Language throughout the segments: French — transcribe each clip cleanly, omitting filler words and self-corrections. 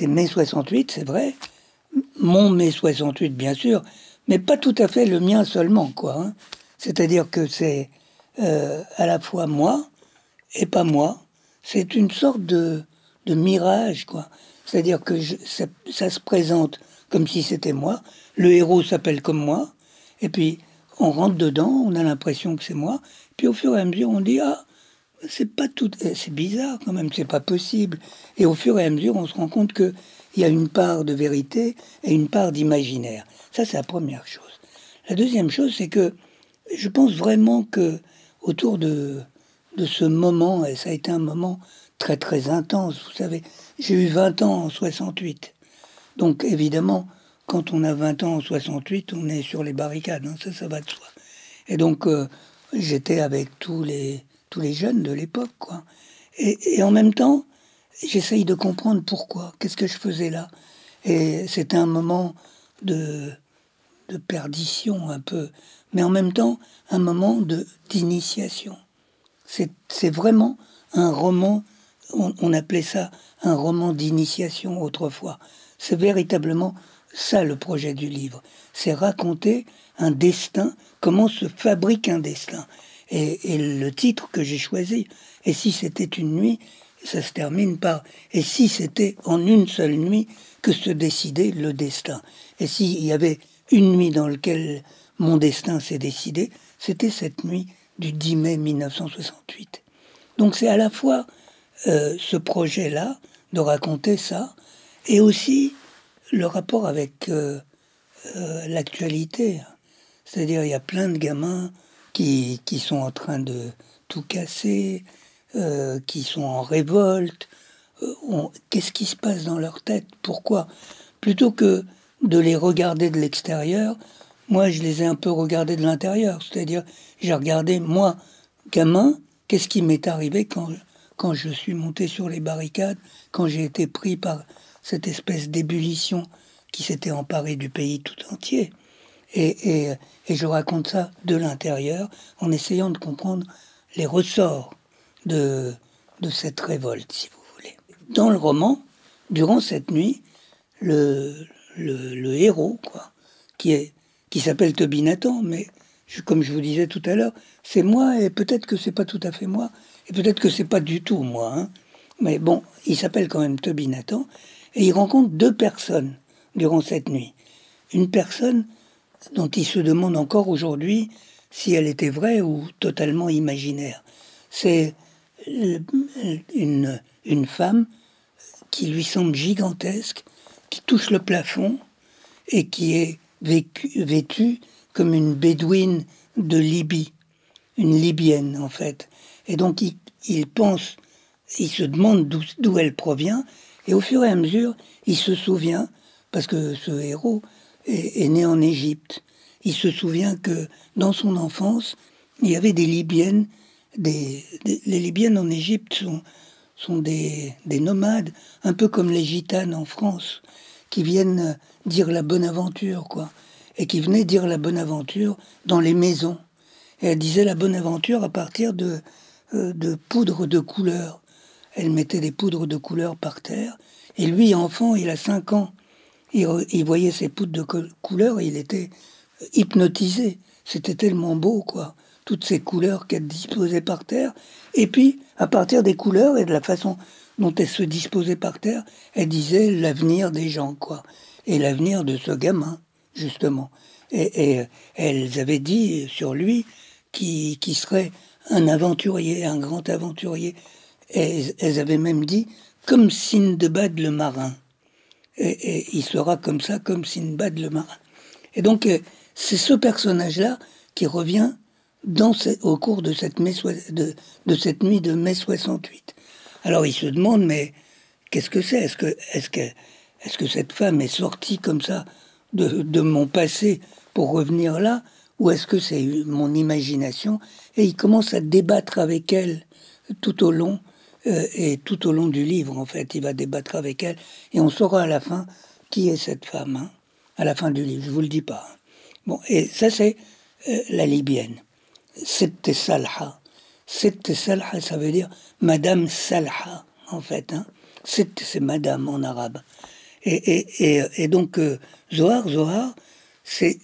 c'est mai 68, c'est vrai, mon mai 68 bien sûr, mais pas tout à fait le mien seulement, quoi. Hein. C'est-à-dire que c'est à la fois moi et pas moi. C'est une sorte de mirage, quoi. C'est-à-dire que ça se présente comme si c'était moi. Le héros s'appelle comme moi. Et puis, on rentre dedans, on a l'impression que c'est moi. Puis, au fur et à mesure, on dit, ah, c'est pas tout, c'est bizarre quand même, c'est pas possible. Et au fur et à mesure, on se rend compte qu'il y a une part de vérité et une part d'imaginaire. Ça, c'est la première chose. La deuxième chose, c'est que je pense vraiment que autour de ce moment, et ça a été un moment très très intense, vous savez, j'ai eu 20 ans en 68. Donc évidemment, quand on a 20 ans en 68, on est sur les barricades, hein, ça va de soi. Et donc j'étais avec tous les jeunes de l'époque, quoi. Et en même temps, j'essaye de comprendre pourquoi, qu'est-ce que je faisais là. Et c'était un moment de perdition un peu, mais en même temps un moment d'initiation. C'est vraiment un roman, on appelait ça un roman d'initiation autrefois. C'est véritablement ça le projet du livre. C'est raconter un destin, comment se fabrique un destin. Et le titre que j'ai choisi, Et si c'était une nuit, ça se termine par Et si c'était en une seule nuit que se décidait le destin. Et s'il y avait une nuit dans laquelle mon destin s'est décidé, c'était cette nuit du 10 mai 1968. Donc c'est à la fois ce projet-là de raconter ça, et aussi le rapport avec l'actualité. C'est-à-dire il y a plein de gamins qui sont en train de tout casser, qui sont en révolte. Qu'est-ce qui se passe dans leur tête? Pourquoi? Plutôt que de les regarder de l'extérieur, moi je les ai un peu regardés de l'intérieur. C'est-à-dire j'ai regardé, moi, gamin, qu'est-ce qui m'est arrivé quand je suis monté sur les barricades, quand j'ai été pris par cette espèce d'ébullition qui s'était emparée du pays tout entier. Et je raconte ça de l'intérieur en essayant de comprendre les ressorts de cette révolte, si vous voulez. Dans le roman, durant cette nuit, le héros, quoi, qui s'appelle Toby Nathan, mais comme je vous disais tout à l'heure, c'est moi, et peut-être que c'est pas tout à fait moi, et peut-être que c'est pas du tout moi, hein. Mais bon, il s'appelle quand même Toby Nathan, et il rencontre deux personnes durant cette nuit. Une personne dont il se demande encore aujourd'hui si elle était vraie ou totalement imaginaire. C'est une femme qui lui semble gigantesque, qui touche le plafond et qui est vêtue comme une bédouine de Libye, une Libyenne en fait. Et donc il pense, il se demande d'où elle provient, et au fur et à mesure, il se souvient, parce que ce héros est né en Égypte, il se souvient que dans son enfance, il y avait des Libyennes, les Libyennes en Égypte sont des nomades, un peu comme les gitanes en France, qui viennent dire la bonne aventure, quoi. Et qui venaient dire la bonne aventure dans les maisons. Et elle disait la bonne aventure à partir de poudre de couleur. Elle mettait des poudres de couleur par terre. Et lui, enfant, il a 5 ans. Il voyait ces poudres de couleur et il était hypnotisé. C'était tellement beau, quoi. Toutes ces couleurs qu'elle disposait par terre. Et puis, à partir des couleurs et de la façon dont elle se disposait par terre, elle disait l'avenir des gens, quoi. Et l'avenir de ce gamin, justement. Et elles avaient dit sur lui qu'il serait un aventurier, un grand aventurier. Et elles avaient même dit comme Sindbad le marin. Et il sera comme ça, comme Sindbad le marin. Et donc, c'est ce personnage-là qui revient au cours de cette nuit de mai 68. Alors, il se demande, mais qu'est-ce que c'est? Est-ce que cette femme est sortie comme ça de mon passé pour revenir là? Ou est-ce que c'est mon imagination? Et il commence à débattre avec elle tout au long, et tout au long du livre, en fait. Il va débattre avec elle, et on saura à la fin qui est cette femme, hein, à la fin du livre, je vous le dis pas. Bon, et ça, c'est la Libyenne. C'était Salha. C'était Salha, ça veut dire Madame Salha, en fait. Hein. C'est madame en arabe. Et donc, Zohar, c'est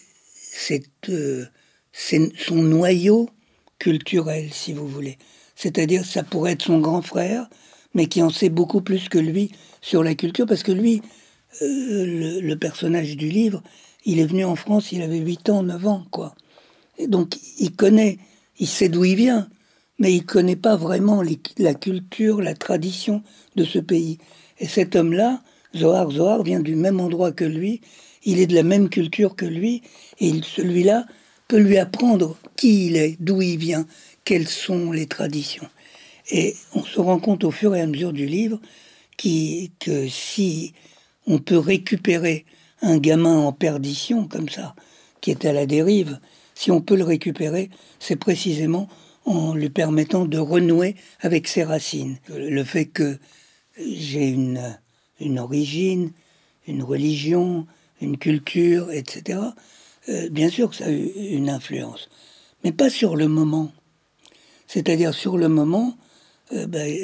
son noyau culturel, si vous voulez. C'est-à-dire, ça pourrait être son grand frère, mais qui en sait beaucoup plus que lui sur la culture, parce que lui, le personnage du livre, il est venu en France, il avait 8 ans, 9 ans, quoi. Et donc, il sait d'où il vient, mais il connaît pas vraiment la culture, la tradition de ce pays. Et cet homme-là, Zohar vient du même endroit que lui, il est de la même culture que lui, et celui-là peut lui apprendre qui il est, d'où il vient, quelles sont les traditions. Et on se rend compte au fur et à mesure du livre que si on peut récupérer un gamin en perdition comme ça, qui est à la dérive, si on peut le récupérer, c'est précisément en lui permettant de renouer avec ses racines. Le fait que j'ai une origine, une religion, une culture, etc., bien sûr que ça a eu une influence, mais pas sur le moment. C'est-à-dire sur le moment, on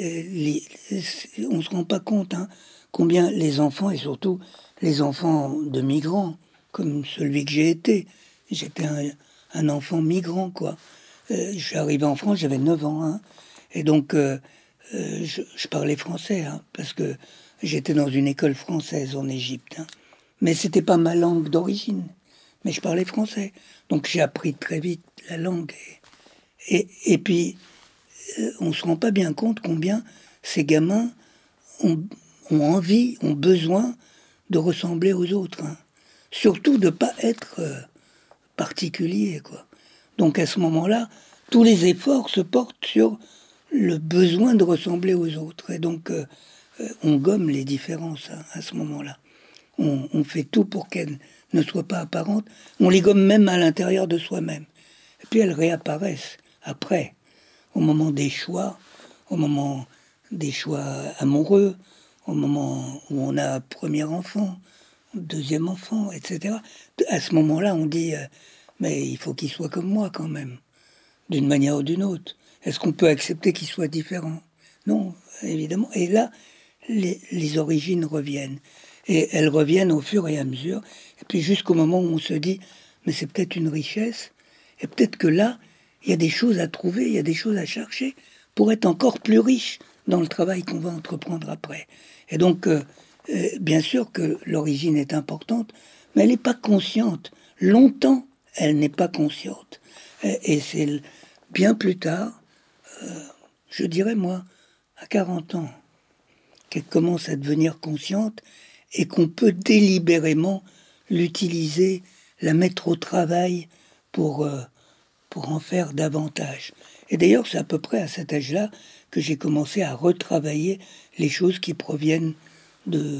ne se rend pas compte combien les enfants, et surtout les enfants de migrants, comme celui que j'ai été, j'étais un enfant migrant, quoi. Je suis arrivé en France, j'avais 9 ans, et donc je parlais français, parce que j'étais dans une école française en Égypte. Mais c'était pas ma langue d'origine, mais je parlais français. Donc j'ai appris très vite la langue. Et puis, on ne se rend pas bien compte combien ces gamins ont envie, ont besoin de ressembler aux autres. Surtout de ne pas être particulier, quoi. Donc à ce moment-là, tous les efforts se portent sur le besoin de ressembler aux autres. Et donc, on gomme les différences à ce moment-là. On fait tout pour qu'elles ne soient pas apparentes. On les gomme même à l'intérieur de soi-même. Et puis elles réapparaissent après, au moment des choix amoureux, au moment où on a premier enfant, deuxième enfant, etc. À ce moment-là, on dit mais il faut qu'il soit comme moi quand même, d'une manière ou d'une autre. Est-ce qu'on peut accepter qu'il soit différent? Non, évidemment. Et là, les origines reviennent. Et elles reviennent au fur et à mesure. Et puis jusqu'au moment où on se dit, mais c'est peut-être une richesse. Et peut-être que là, il y a des choses à trouver, il y a des choses à chercher pour être encore plus riche dans le travail qu'on va entreprendre après. Et donc, bien sûr que l'origine est importante, mais elle n'est pas consciente. Longtemps, elle n'est pas consciente. Et c'est bien plus tard, je dirais moi, à 40 ans, qu'elle commence à devenir consciente et qu'on peut délibérément l'utiliser, la mettre au travail pour en faire davantage. Et d'ailleurs, c'est à peu près à cet âge-là que j'ai commencé à retravailler les choses qui proviennent de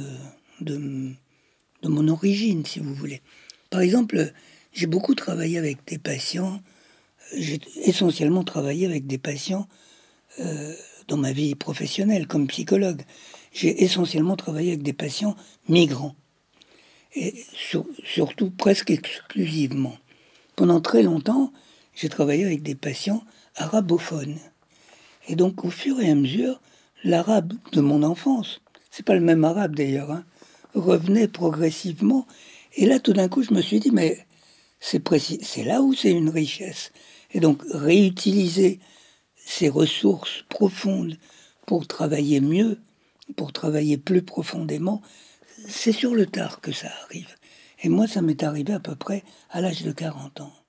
mon origine, si vous voulez. Par exemple, j'ai beaucoup travaillé avec des patients, j'ai essentiellement travaillé avec des patients dans ma vie professionnelle comme psychologue. J'ai essentiellement travaillé avec des patients migrants, et surtout presque exclusivement. Pendant très longtemps, j'ai travaillé avec des patients arabophones. Et donc, au fur et à mesure, l'arabe de mon enfance, c'est pas le même arabe d'ailleurs, revenait progressivement. Et là, tout d'un coup, je me suis dit, mais c'est là où c'est une richesse. Et donc, réutiliser ces ressources profondes pour travailler mieux, pour travailler plus profondément, c'est sur le tard que ça arrive. Et moi, ça m'est arrivé à peu près à l'âge de 40 ans.